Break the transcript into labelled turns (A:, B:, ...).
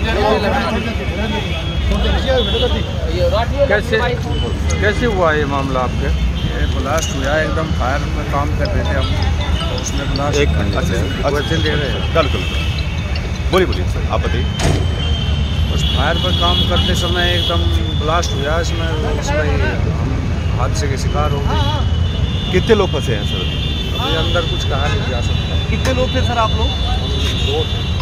A: कैसे हुआ ये मामला आपके? ये ब्लास्ट हुआ एकदम, फायर में काम कर रहे थे हम, तो उसमें ब्लास्ट।
B: एक मिनट,
A: अच्छा दे रहे हैं।
B: कल बोलिए सर, आप बताइए।
A: उस फायर पर काम करते समय एकदम ब्लास्ट हुआ, इसमें हम हादसे के शिकार हो गए।
B: कितने लोग फंसे हैं सर?
A: अभी अंदर कुछ कहा नहीं जा सकता।
B: कितने लोग थे सर आप लोग?
A: हम 2 थे।